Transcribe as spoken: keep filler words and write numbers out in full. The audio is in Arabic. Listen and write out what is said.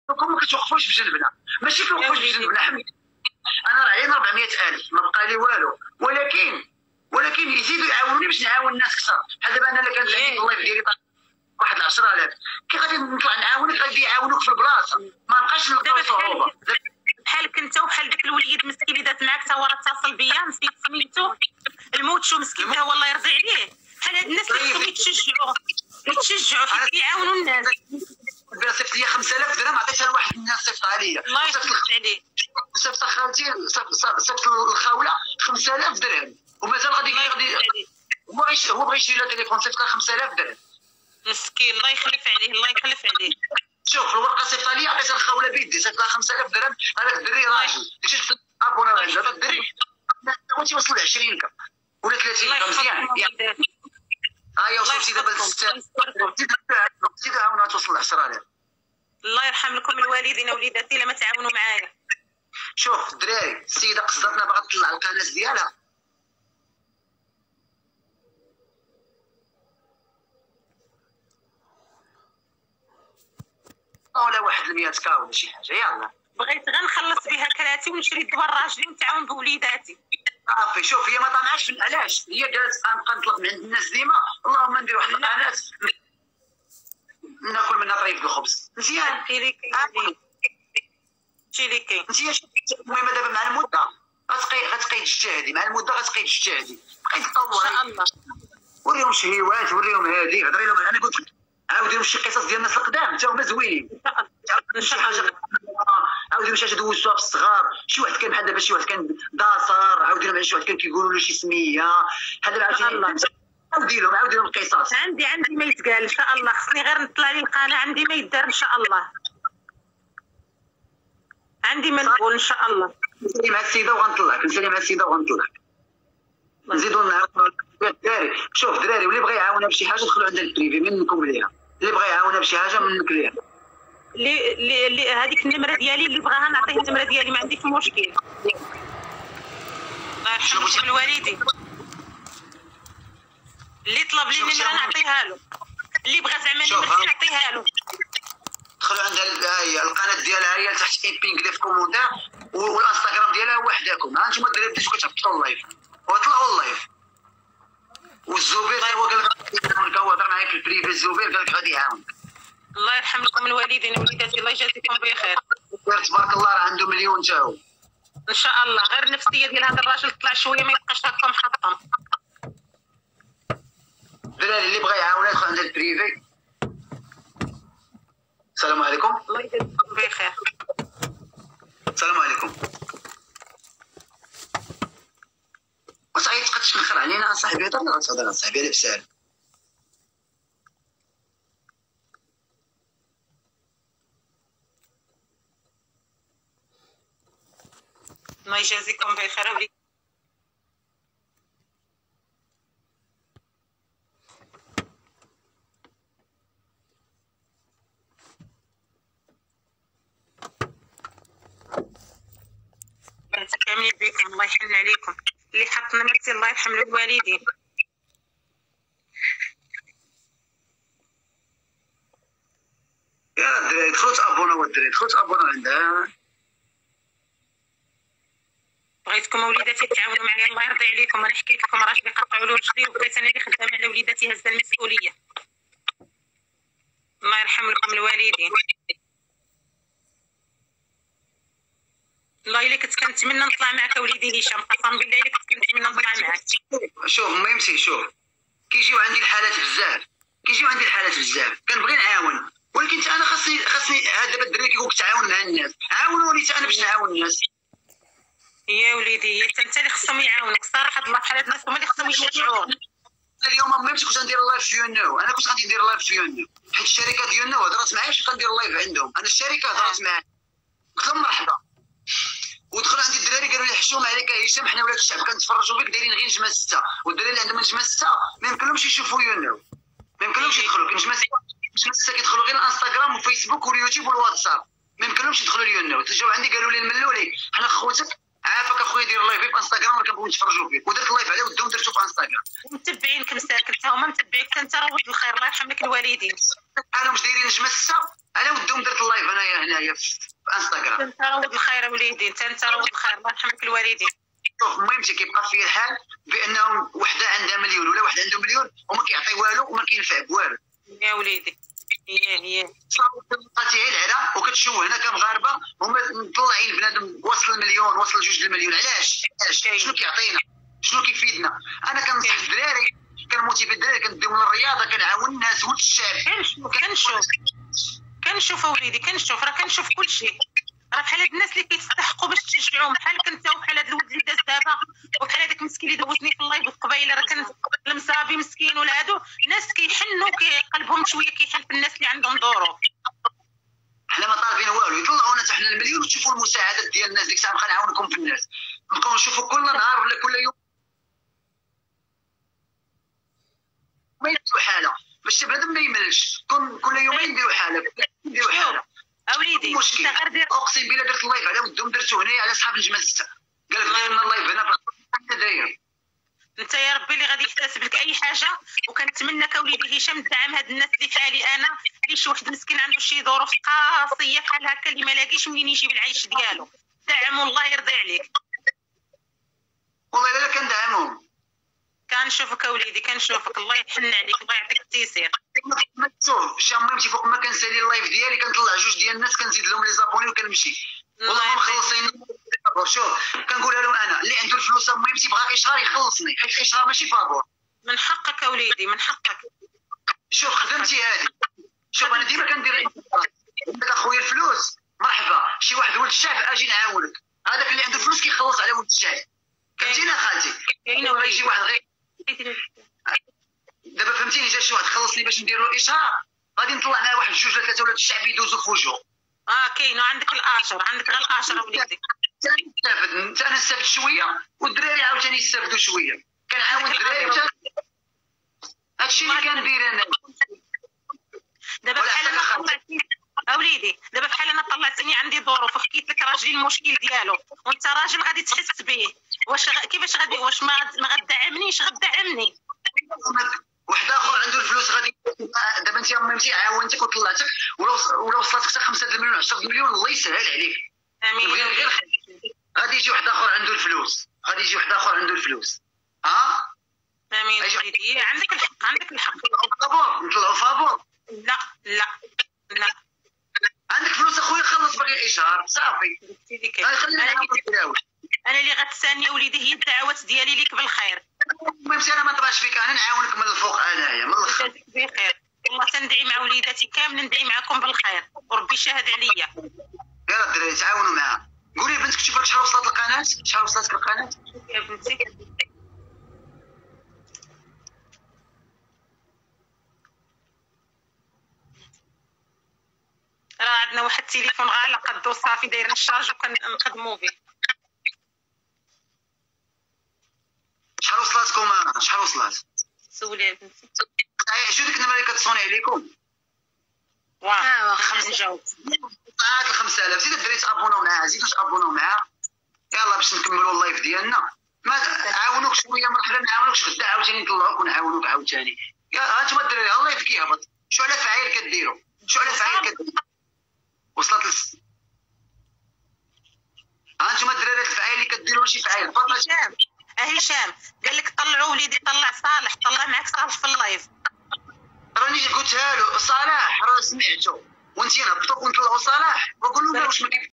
كون ما كتوقفوش بجنبنا، ماشي كنوقفوش بجنبنا. انا راه علينا أربعمية ألف ما بقى لي والو، ولكن ولكن يزيدوا يعاونوني باش نعاون الناس اكثر. بحال دابا انا اللي كانت عندي في اللايف ديالي واحد عشرة آلاف، كي غادي نطلع نعاونك غادي يعاونوك في البلاصه، ما نبقاش نلقاو صعوبه. بحالك انت وبحال داك الوليد مسكين اللي دات معاك تا هو راه اتصل بيا نسيت سميتو الموت شو مسكين تا هو الله يرضي عليه. بحال هاد الناس اللي خصهم يتشجعوا يتشجعوا حيت يعاونوا الناس. صيفط لي خمسة آلاف درهم عطيتها لواحد الناس صيفطها لي. الله يصيفط عليه. صيفط خالتي صيفط الخاوله خمسة آلاف درهم ومازال غادي غادي هو هو بغى يشري لها تليفون صيفط لها خمسة آلاف درهم. مسكين الله يخلف عليه الله يخلف عليه. شوف الورقه صيفطها لي عطيتها الخاوله بيدي صيفط لها خمسة آلاف درهم. هذاك الدري راجل شفت ابونا هذا الدري هو تيوصل ل عشرين كا ولا ثلاثين كا مزيان. ها هي وصلتي دابا ل ستة زيدوا عاونوها توصل ل عشرة آلاف. الله يرحم لكم الوالدين وليداتي لما تعاونوا معايا. شوف الدراري السيده قصدتنا باغا تطلع القناه ديالها ولا واحد المية كا ولا شي حاجه. يلا بغيت غير نخلص بها كراتي ونشري الدواء لراجلي ونتعاون بوليداتي. صافي شوف هي ما طمعاش في علاش هي قالت غنبقى نطلب من عند الناس ديما اللهم ندير واحد القناه ناكل منها طريف الخبز مزيان. هادشي اللي كاين هادشي اللي كاين. انت المهم دابا مع المده غتبقاي غتبقاي تجتهدي مع المده غتبقاي تجتهدي بقاي تطوري ان شاء الله. وريهم شهيوات وريهم هادي هضري لهم. انا قلت لك عاودي لهم شي قصص ديال الناس القدام حتى هما زوينين. ان شاء شي الله. حاجه عاودي لهم شي حاجه دوزتوها في الصغار. شي واحد كان بحال دابا شي واحد كان داصر عاودي لهم على شي واحد كان كيقولوا له شي سميه هذا عاوتاني عاودي لهم عاودي لهم القصص. عندي عندي ما يتقال ان شاء الله. خصني غير نطلع لي القناه عندي ما يدار ان شاء الله. عندي ما نقول ان شاء الله. نسالي مع السيده وغنطلعك نسالي مع السيده وغنطلعك نزيدوا نعاونوا الدراري. شوف دراري واللي بغى يعاونها بشي حاجه دخلوا عند البريفي منكم ليها. اللي بغى يعاونها بشي حاجه منك ليها. اللي اللي هذيك النمره ديالي اللي بغاها نعطيه النمره ديالي ما عنديش مشكل. الله يرحم الوالدين اللي طلب لي النمره نعطيها له. اللي بغى زعما نمرتي نعطيها له. دخلوا عندها هي القناه ديالها هي تحت ايبينغ لي في كومونتير والانستغرام ديالها وحدكم. ها انتم الدراري بديتو كتهبطوا اللايف وطلعوا اللايف. والزبير هو قال لك هو هضر معايا في البريفي. الزبير قال لك غادي يعاونك. الله يرحم لكم الوالدين وليداتي الله يجازيكم بخير. تبارك الله راه عنده مليون تا هو ان شاء الله. غير النفسيه ديال هذا الراجل تطلع شويه ما يبقاش هكا محطم. الدراري اللي بغى يعاونها يدخل عند البريفي. السلام عليكم. الله يجازيكم بخير. السلام عليكم. وصاحبي تبقى تشنخر علينا صاحبي هضر لا تهضر صاحبي على بسال. الله يجازيكم بخير وليدي. كاملين بكم الله يحن عليكم. اللي حط نمرتي الله يرحم له الوالدين. يا الدراري دخلوا تابوناو الدراري دخلوا تابوناو عندها. بغيتكم وليداتي تعاونوا معايا الله يرضي عليكم. انا حكيت لكم راجلي قطعوا له رجلي وبقيت انا اللي خدامه على وليداتي هزه المسؤوليه. الله يرحم لكم الوالدين. والله الا كنت كنتمنى نطلع معك وليدي هشام قسم بالله الا كنت كنتمنى نطلع معك. شوف المهم سي شوف كيجيو عندي الحالات بزاف كيجيو عندي الحالات بزاف كنبغي نعاون ولكن انا خاصني خاصني هذا دابا الدراري كيقول لك تعاون مع الناس. عاونوني حتى انا باش نعاون الناس. يا وليدي حتى انت اللي خصهم يعاونك صراحه الله بحال هاد الناس هما اللي خصهم يشجعوك. اليوم ما كنت غندير اللايف في يونيو. انا كنت غادي ندير اللايف في يونيو حيت الشركه ديال يونيو هضرات معايا باش غندير اللايف عندهم. انا الشركه هضرات معايا قلت لهم مرحبا ودخلوا عندي الدراري قالوا لي حشوم عليك يا هشام حنا ولاد الشعب كنتفرجوا فيك دايرين غير نجمه سته والدراري اللي عندهم نجمه سته ما يمكنلهمش يشوفوا يونيو ما يمكنلهمش يدخلوا نجمه سته نجمه سته كيدخلوا غير الانستغرام والفيسبوك واليوتيوب والواتساب ما يمكنلهمش يدخلوا اليونيو. جاو عندي قالوا لي الملولي حنا خوتك عافاك اخويا دير اللايف في انستغرام راه كنبغيو نتفرجوا فيك ودرت اللايف عليه ودهم درتو في انستغرام. متبعينك مساكن حتى هما متبعيك انت راه ولد الخير الله يرحم لك الوالدين. انا واش دايرين نجمه سته على ودهم درت اللايف انايا هنايا في انستغرام. انت روض الخير وليدي، انت انت روض الخير، الله يرحمك الوالدين. شوف المهم كيبقى فيا الحال بانهم وحده عندها مليون ولا واحد عنده مليون وما كيعطي والو وما كينفع بوالو. يا وليدي هي هي قالتي غير العرا وكتشوه هنا كمغاربه هما مطلعين بنادم وصل المليون وصل جوج المليون. علاش؟ علاش؟ شنو كيعطينا؟ شنو كيفيدنا؟ انا كنصح الدراري، كنموتيفي الدراري، كنديهم للرياضه، كنعاون الناس ولد الشعب. كنشوف كنشوف كنشوف اوليدي كنشوف راه كنشوف كل شيء. راه بحال هاد الناس اللي كيستحقوا باش تشجعوهم، بحالك انت وبحال هاد الولد اللي داز دابا وبحال هذاك المسكين اللي دوزني في اللايف قبيله، راه كان المصابي مسكين ولا هادو ناس كيحنوا قلبهم شويه كيحن في الناس اللي عندهم ظروف. حنا ما طالبين والو، يطلعونا حتى حنا المليون وتشوفوا المساعدات ديال الناس. ديك الساعه نبقى نعاونكم في الناس، نبقاو نشوفوا كل نهار ولا كل يوم ما يديروا حاله باش بنادم ما يملش. كل كل يومين نديروا حاله نديروا حاله. اوليدي مشكل. انت غير دير اقسم بالله درت اللايف على ودهم، درتو هنايا على صحاب الجمال السته. قال لك داير لنا اللايف هنا انت داير. انت يا ربي اللي غادي يحتسب لك اي حاجه. وكنتمناك اوليدي هشام تدعم هاد الناس اللي بحالي انا، اللي شي واحد مسكين عنده شي ظروف قاسيه بحال هكا اللي ما لاقيش منين يجيب العيش ديالو، دعم والله يرضي عليك. والله الا كندعمهم. كنشوفك اوليدي كنشوفك، الله يحن عليك، الله يعطيك التيسير. ما تشوف شي المهم فوق ما كنسالي اللايف ديالي كنطلع جوج ديال الناس كنزيد لهم لي زابوني وكنمشي. والله ما مخلصين. شوف كنقولها لهم انا اللي عنده الفلوس المهم تيبغى اشهار يخلصني، حيت الاشهار ماشي فابور. من حقك اوليدي من حقك. شوف خدمتي هذه. شوف انا ديما كندير عندك اخويا الفلوس مرحبا، شي واحد ولد الشعب اجي نعاونك. هذاك اللي عنده فلوس كيخلص على ولد الشعب. فهمتينا خالتي؟ كاينه وليدي شي واحد غير دابا فهمتيني، جا شي واحد خلصني باش ندير له اشهار غادي نطلع معاه واحد جوج ولا ثلاثه ولاد الشعب يدوزوا في وجهه. اه كاين وعندك الاشر، عندك غير الاشر وليدي. نستافد انت انا نستافد شويه والدراري عاوتاني يستافدوا شويه. كنعاون الدراري. هادشي اللي كندير انا. دابا بحال انا طلعتني اوليدي، دابا بحال انا طلعتني عندي ظروف وحكيت لك راجلي المشكل ديالو، وانت راجل غادي تحس به. واش غ... كيفاش غادي واش ما ما غدعمنيش؟ غدعمني. واحد اخر عنده الفلوس غادي دابا انت امتي عاونتك وطلعتك ولو ولو وصلتك حتى خمسة المليون عشرة المليون الله يسهل عليك. امين. غير غادي يجي واحد اخر عنده الفلوس، غادي يجي واحد اخر عنده الفلوس. ها امين وليدي عندك الحق عندك الحق. فابور نطلعوا فابور. لا لا لا عندك فلوس اخويا خلص باقي اشهار صافي. خلينا نعاود. انا اللي غتساني وليدي هي الدعوات ديالي ليك بالخير. المهم انا ما نطراش فيك، انا نعاونك من الفوق انايا من الاخر. بخير والله تندعي مع وليداتي كامل، ندعي معكم بالخير وربي شاهد عليا. يا الدراري تعاونوا معاها. قولي لبنتك تشوف لك شحال وصلت القناه، شحال وصلتك القناه يا بنتي. راه عندنا واحد التليفون غالي قدو صافي دايرين الشارج وكنخدموا به. شحال وصلتكم؟ شحال وصلت؟ سولي يا بنتي. شو ديك النمره اللي كتصوني عليكم؟ واه خمسة نجاوب. عاد ال خمسة آلاف زيدوا الدراري تابوناو معاها، زيدوا تابوناو معاها. يلا باش نكملوا اللايف ديالنا. ما عاونوك شويه مرحبا، ما عاونوكش غدا عاوتاني نطلعوك ونعاونوك عاوتاني. يا ها انتم الدراري اللايف كيهبط، شو على فعايل كديروا؟ شو على فعايل كديروا؟ وصلت لس... ها انتم الدراري الفعايل اللي كديروا ماشي فعايل بطل. هشام هشام قال لك طلعوا وليدي، طلع صالح، طلع معك صالح في اللايف. راني قلتها له صالح راه سمعته وانت نهبطوا ونطلعوا صالح وقول له واش ما كيف